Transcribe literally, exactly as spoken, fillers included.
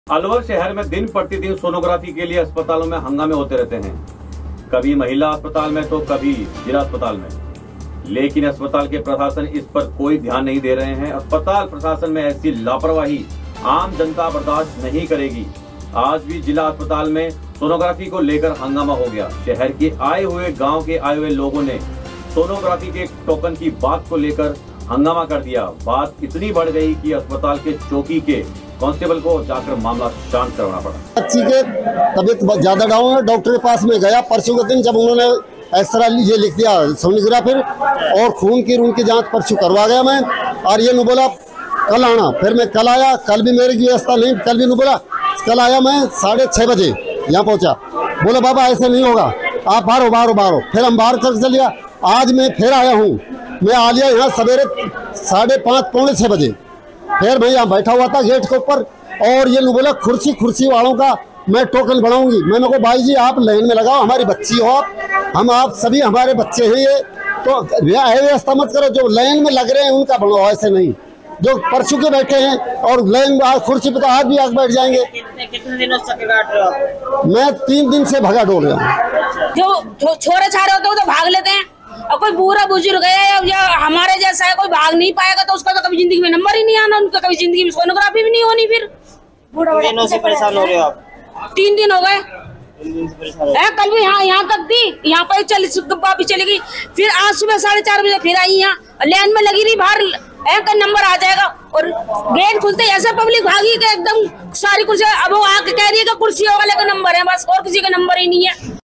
अलवर शहर में दिन प्रतिदिन सोनोग्राफी के लिए अस्पतालों में हंगामे होते रहते हैं, कभी महिला अस्पताल में तो कभी जिला अस्पताल में। लेकिन अस्पताल के प्रशासन इस पर कोई ध्यान नहीं दे रहे हैं। अस्पताल प्रशासन में ऐसी लापरवाही आम जनता बर्दाश्त नहीं करेगी। आज भी जिला अस्पताल में सोनोग्राफी को लेकर हंगामा हो गया। शहर के आए हुए गाँव के आए हुए लोगों ने सोनोग्राफी के टोकन की बात को लेकर हंगामा कर दिया। बात इतनी बढ़ गई कि अस्पताल के चौकी के कांस्टेबल को जाकर मामला शांत करवाना पड़ा। बच्ची के तबीयत ज्यादा डाउन है, डॉक्टर के पास में गया परसों के दिन, जब उन्होंने एक्सरा ये लिख दिया सोनोग्राफी और खून की उनकी जांच परसों करवा गया मैं, और ये नहीं बोला कल आना। फिर मैं कल आया, कल भी मेरी व्यवस्था नहीं, कल भी नहीं बोला। कल आया मैं साढ़े छः बजे यहाँ पहुँचा, बोला बाबा ऐसे नहीं होगा, आप बाहर हो बाहर हो बाहर हो। फिर हम बाहर कर चल गया। आज मैं फिर आया हूँ, मैं आ लिया यहाँ सवेरे साढ़े पाँच पौने छः बजे। फिर मैं यहाँ बैठा हुआ था गेट के ऊपर, और ये लोग बोला कुर्सी कुर्सी वालों का मैं टोकन बनाऊंगी। मैंने कहा भाई जी आप लाइन में लगाओ, हमारी बच्ची हो आप, हम आप सभी हमारे बच्चे हैं, ये तो व्यवस्था मत करो। जो लाइन में लग रहे हैं उनका बनाओ, ऐसे नहीं जो परसों के बैठे हैं और लाइन में कुर्सी पे तो आज भी आग बैठ जाएंगे। कितने कितने दिनों से काट रहे हो? मैं तीन दिन से भगा डोल रहा हूँ। जो छोरे छारे होते हैं तो भाग लेते हैं, और कोई बूढ़ा बुजुर्ग है या हमारे जैसा है कोई भाग नहीं पाएगा तो उसका तो कभी जिंदगी में नंबर ही नहीं आना, उनका कभी जिंदगी में सोनोग्राफी भी नहीं होनी। फिर कितने दिनों से परेशान हो रहे हो आप? तीन दिन हो गए। तीन दिन से परेशान हो रहे हो? कल भी यहाँ यहाँ तक थी, यहाँ पर चालीस वापिस चली गई। फिर आज सुबह साढ़े चार बजे फिर आई, यहाँ लाइन में लगी रही बाहर, का नंबर आ जाएगा। और गेट खुलते ऐसे पब्लिक भागी कि एकदम सारी कुर्सी, अब वो आके कह रही है कि कुर्सी वाले का नंबर है, बस और किसी का नंबर ही नहीं है।